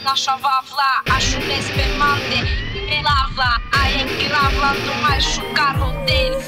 nasza wawla, a szumie spermante me lava, a engravando machucar dele.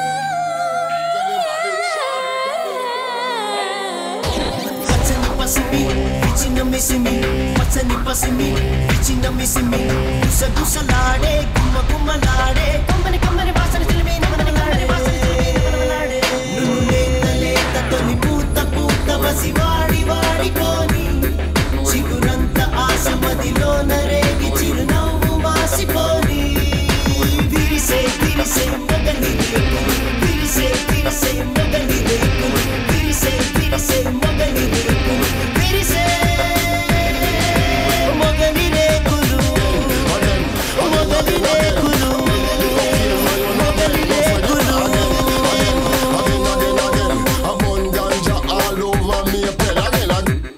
Vicina missimi, పచ్చని పసిమి విచిన మిసిమి గుసగుసలాడే గుమ్మ గుమ్మలాడే కమ్మని కమ్మని వాసన చిలిమి నమనమలాడే వాసన చిలిమి నమనమలాడే నువ్వు లేత లేత తొలి పూత పూత వసి వాడి వాడిపోని చిగురంత ఆశ మదిలోన రేగి చిరునవ్వు మాసిపోని విరిసే విరిసే మొగలి రేకులు విరిసే విరిసే మొగలి రేకులు విరిసే విరిసే మొగలి రేకులు విరిసే మొగలి రేకులు మొగలి రేకులు మొగలి రేకులు అమోన్ గంజా all over me పెళ్ళగల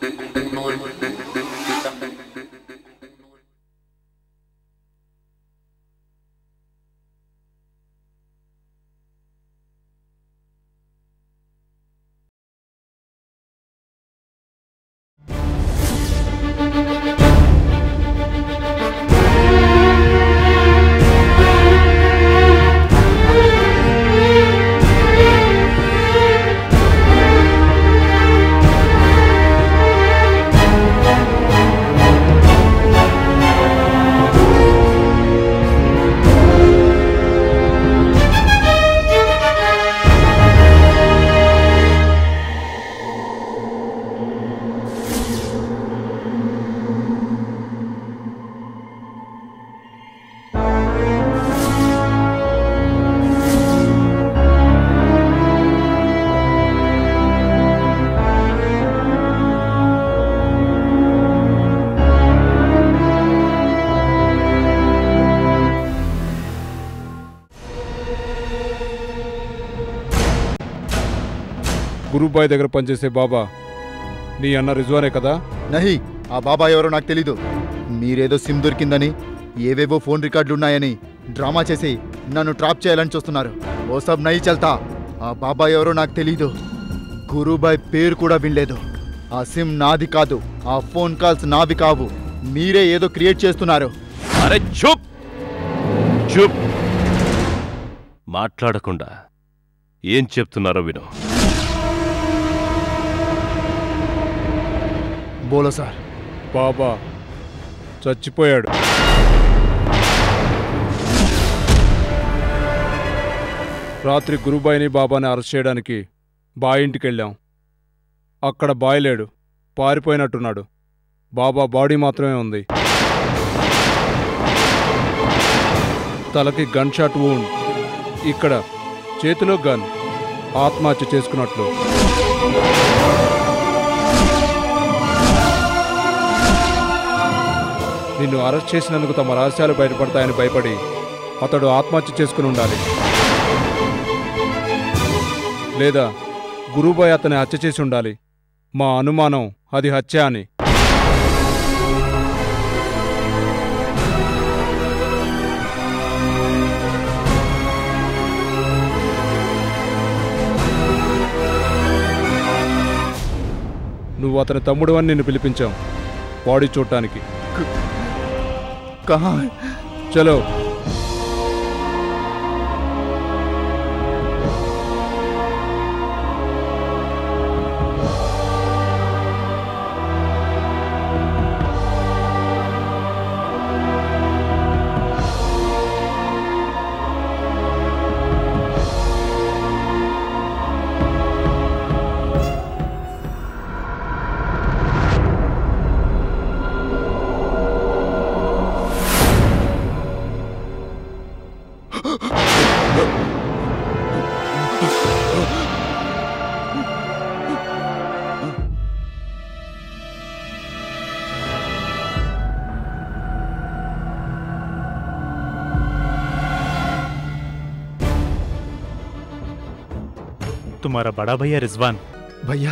గురుబాయ్ దగ్గర పనిచేసే బాబా నీ అన్న రిజ్వానే కదా? నహి, ఆ బాబా ఎవరో నాకు తెలీదు. మీరేదో సిమ్ దొరికిందని ఏవేవో ఫోన్ రికార్డులున్నాయని డ్రామా చేసి నన్ను ట్రాప్ చేయాలని చూస్తున్నారు. ఓ సబ్ నహి చల్తా. ఆ బాబా ఎవరో నాకు తెలీదు. గురుబాయ్ పేరు కూడా వినలేదు. ఆ సిమ్ నాది కాదు, ఆ ఫోన్ కాల్స్ నావి కావు. మీరే ఏదో క్రియేట్ చేస్తున్నారు. అరే చూప్ చూప్, మాట్లాడకుండా ఏం చెప్తున్నారో విను. బోలో సార్. బాబా చచ్చిపోయాడు. రాత్రి గురుబాయిని బాబాని అరెస్ట్ చేయడానికి బాయ్ ఇంటికి వెళ్ళాం. అక్కడ బాయ్ లేడు, పారిపోయినట్టున్నాడు. బాబా బాడీ మాత్రమే ఉంది. తలకి గన్ షాట్ వూండ్, ఇక్కడ చేతిలో గన్, ఆత్మహత్య చేసుకున్నట్లు. నిన్ను అరెస్ట్ చేసినందుకు తమ రహస్యాలు బయటపడతాయని భయపడి అతడు ఆత్మహత్య చేసుకుని ఉండాలి. లేదా గురుబాయ్ అతన్ని హత్య చేసి ఉండాలి. మా అనుమానం అది హత్య అని. నువ్వు అతని తమ్ముడు అని నిన్ను పిలిపించాం బాడీ చూడటానికి. చలో. तुम्हारा बड़ा भैया रिजवान। भैया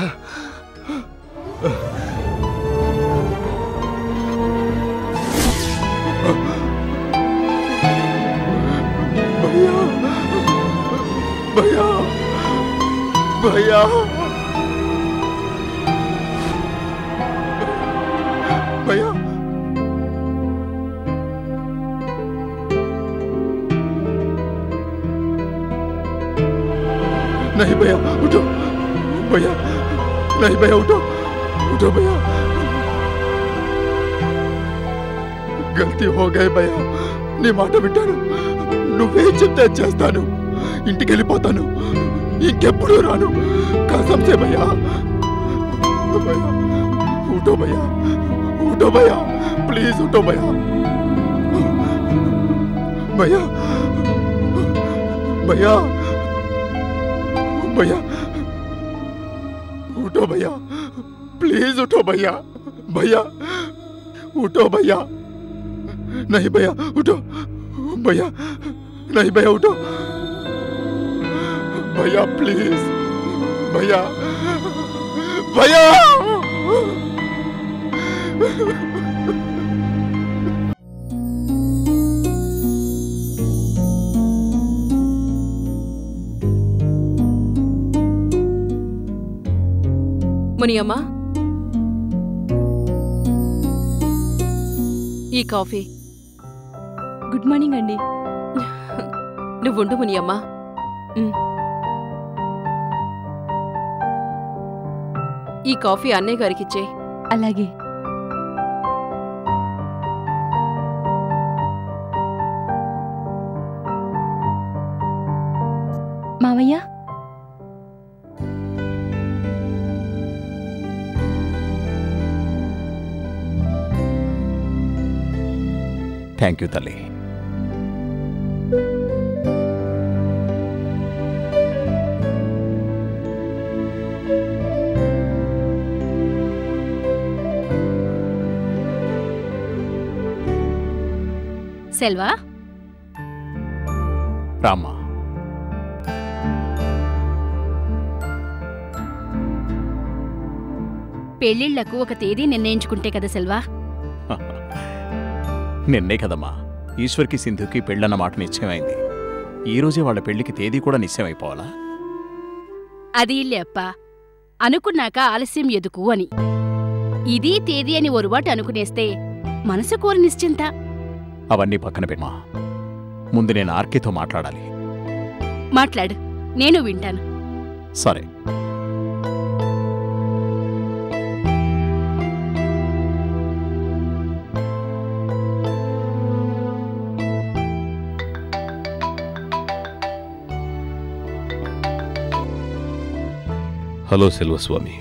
भैया भैया भैया नहीं भैया उठो भैया नहीं भैया उठो उठो भैया गलती हो गई भैया నీ మాట వింటాను నువ్వేం చెప్తే చేస్తాను ఇంటికి వెళ్ళిపోతాను ఇంకెప్పుడు రాను कसम से भैया भैया उठो भैया प्लीज उठो भैया भैया भैया भैया उठो भैया प्लीज उठो भैया भैया उठो भैया नहीं भैया उठो भैया नहीं भैया उठो भैया प्लीज भैया भैया మునియమ్మ ఈ కాఫీ. గుడ్ మార్నింగ్ అండి. నువ్వుండు మునియమ్మ. ఈ కాఫీ అన్నయ్య గారికిచ్చే. అలాగే. మావయ్య థ్యాంక్ యూ తల్లి. సెల్వా రామ్మా. పెళ్లిళ్లకు ఒక తేదీ నిర్ణయించుకుంటే కదా సెల్వా. నిన్నే కదమ్మా ఈశ్వర్కి సింధుకి పెళ్ళన్న మాట నిశ్చయమైంది. ఈరోజే వాళ్ళ పెళ్లికి తేదీ కూడా నిశ్చయమైపోవాలా? అది ఇల్లే అప్ప అనుకున్నాక ఆలస్యం ఎదుకు అని. ఇది తేదీ అని ఒరువాటు అనుకునేస్తే మనసు కోరి నిశ్చింత. అవన్నీ పక్కన పెట్టమా, ముందు నేను ఆర్కేతో మాట్లాడాలి. మాట్లాడు, నేను వింటాను. సరే. హలో సెల్వస్వామి.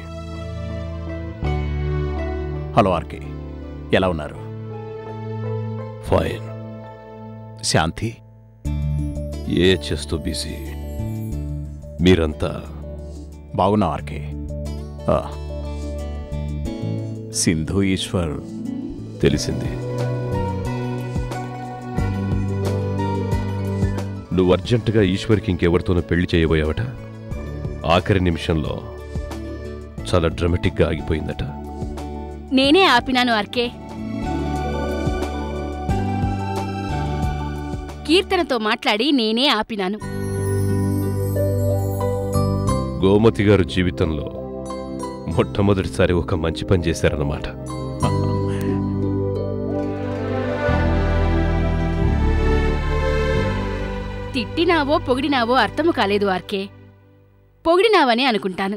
హలో ఆర్కే, ఎలా ఉన్నారు? ఫైన్. శాంతి ఏ చేస్తూ బిజీ. మీరంతా బాగున్నా ఆర్కే? సింధు ఈశ్వర్ తెలిసింది. నువ్వు అర్జెంటుగా ఈశ్వర్కి ఇంకెవరితోనో పెళ్లి చేయబోయావట. ఆఖరి నిమిషంలో చాలా డ్రామాటిక్గా ఆగిపోయిందట. నేనే ఆపినాను ఆర్కే. కీర్తనతో మాట్లాడి నేనే ఆపినాను. గోమతి గారు జీవితంలో మొట్టమొదటిసారి ఒక మంచి పని చేశారన్నమాట. తిట్టినావో పొగిడినావో అర్థము కాలేదు ఆర్కే. పొగిడినావనే అనుకుంటాను.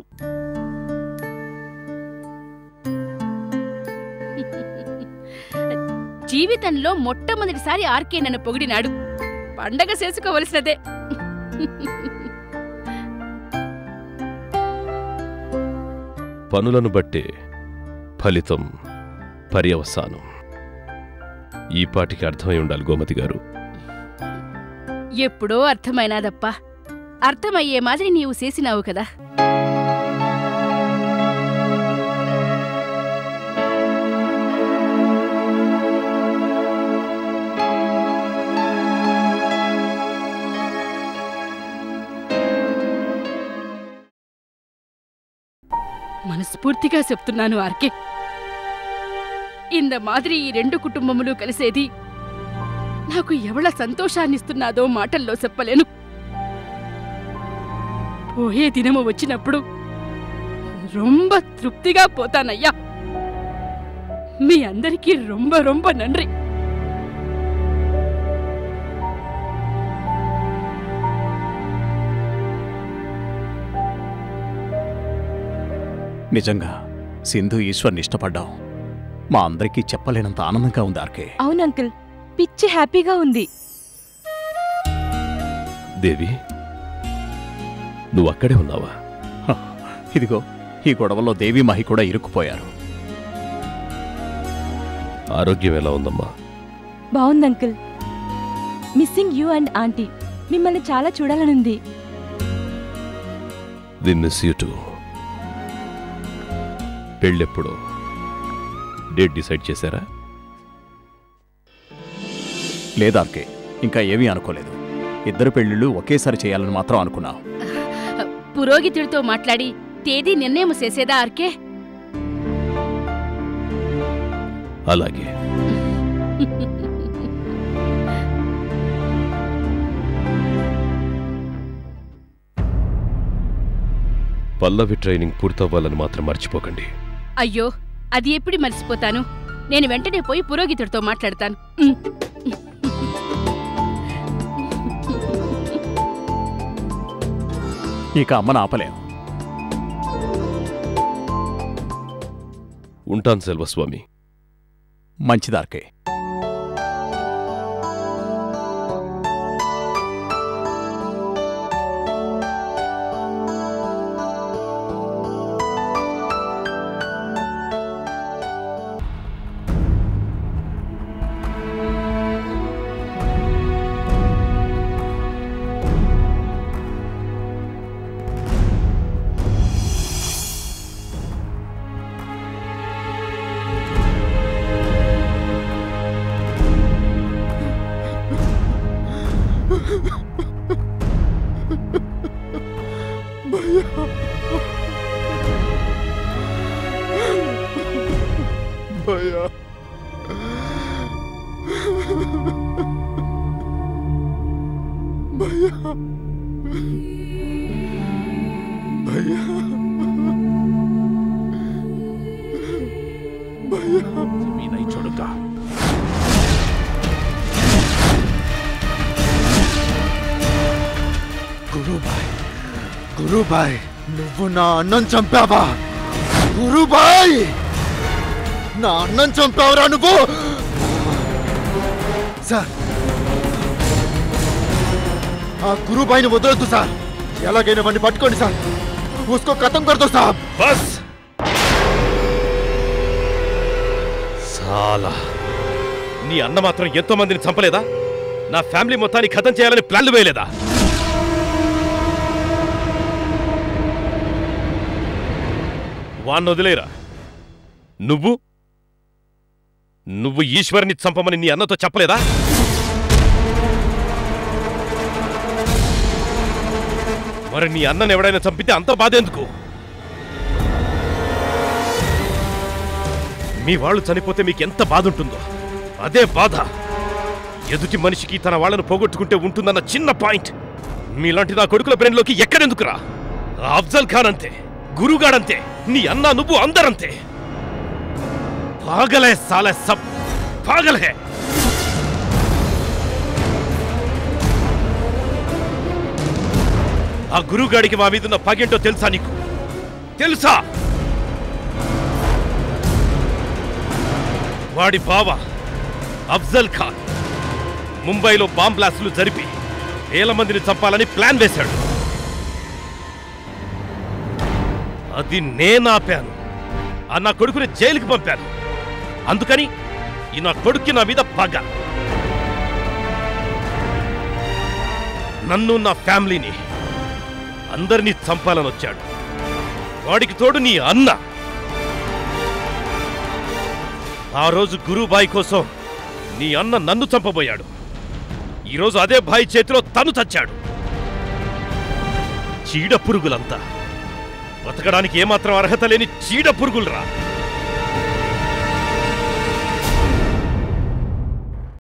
జీవితంలో మొట్టమొదటిసారి ఆర్కే నన్ను పొగిడినాడు. పండగ చేసుకోవలసినదే. పనులను బట్టే ఫలితం పర్యవసానం. ఈ పాటికి అర్థమై ఉండాలి గోమతి గారు. ఎప్పుడో అర్థమైనాదప్పా. అర్థమయ్యే మాదిరి నీవు చేసినావు కదా. మనస్ఫూర్తిగా చెప్తున్నాను ఆర్కే. ఇంద మాదిరి ఈ రెండు కుటుంబములు కలిసేది నాకు ఎవళ సంతోషాన్నిస్తున్నాదో మాటల్లో చెప్పలేను. పోయే దినము వచ్చినప్పుడు రొంబ తృప్తిగా పోతానయ్యా. మీ అందరికీ రొంబ రొంబ నండ్రి. నిజంగా సింధు ఈశ్వర్ని ఇష్టపడ్డాం. మా అందరికీ చెప్పలేనంత ఆనందంగా ఉంది ఆర్కే. అవును అంకుల్, పిచ్చి హ్యాపీగా ఉంది. దేవి, నువ్వు అక్కడే ఉన్నావా? ఇదిగో ఈ గొడవలో దేవి మహి కూడా ఇరుక్కుపోయారు. ఆరోగ్యం ఎలా ఉందమ్మా? బాగుంది uncle. Missing you and aunty. మిమ్మల్ని చాలా చూడాలనుంది. We miss you too. పెళ్ళెప్పుడో డేట్ డిసైడ్ చేశారా? లేదార్కే, ఇంకా ఏమీ అనుకోలేదు. ఇద్దరు పెళ్లిళ్ళు ఒకేసారి చేయాలని మాత్రం అనుకున్నాం. పురోహితుడితో మాట్లాడి తేదీ నిర్ణయం చేసేదా ఆర్కే? అలాగే. పల్లవి ట్రైనింగ్ పూర్తవ్వాలని మాత్రం మర్చిపోకండి. అయ్యో, అది ఎప్పుడు మర్చిపోతాను. నేను వెంటనే పోయి పురోహితుడితో మాట్లాడతాను. ఇక అమ్మను ఆపలేం. ఉంటాను సెల్వస్వామి. మంచిదార్కే. గురుబాయ్, నువ్వు నా అన్నం చంపావా? గురుబాయ్, నా అన్నం చంపావురా నువ్వు? సార్, ఆ గురుబాయిని వదలొద్దు సార్. ఎలాగైనా వాడిని పట్టుకోండి సార్. ఉస్కో ఖతం కర్దో సాబ్. బస్ సాలా, నీ అన్న మాత్రం ఎంతో మందిని చంపలేదా? నా ఫ్యామిలీ మొత్తాన్ని ఖతం చేయాలని ప్లాన్లు వేయలేదా? వాణ్ణి వదిలేరా. నువ్వు ఈశ్వర్ని చంపమని నీ అన్నతో చెప్పలేదా? మరి నీ అన్నను ఎవడైనా చంపితే అంత బాధ ఎందుకు? మీ వాళ్ళు చనిపోతే మీకెంత బాధ ఉంటుందో అదే బాధ ఎదుటి మనిషికి తన వాళ్ళను పోగొట్టుకుంటే ఉంటుందన్న చిన్న పాయింట్ మీలాంటి నా కొడుకుల బ్రెయిన్లోకి ఎక్కడెందుకురా? అఫ్జల్ ఖాన్ అంతే, గురుగాడంతే, నీ అన్న నువ్వు అందరంతే. పాగలే సాలే, సబ్ పాగలే. ఆ గురుగాడికి మా మీదున్న పగేంటో తెలుసా నీకు? తెలుసా? వాడి బావ అఫ్జల్ ఖాన్ ముంబైలో బాంబ్ బ్లాస్టులు జరిపి వేల మందిని చంపాలని ప్లాన్ వేశాడు. అది నేనాపాను. ఆ నా కొడుకుని జైలుకి పంపాను. అందుకని ఈ నా కొడుక్కి నా మీద పగ. నన్ను, నా ఫ్యామిలీని, అందరినీ చంపాలని వచ్చాడు. వాడికి తోడు నీ అన్న. ఆ రోజు గురుబాయి కోసం నీ అన్న నన్ను చంపబోయాడు. ఈరోజు అదే బాయి చేతిలో తను చచ్చాడు. చీడ పురుగులంతా బతకడానికి ఏమాత్రం అర్హత లేని చీడ పురుగులురా.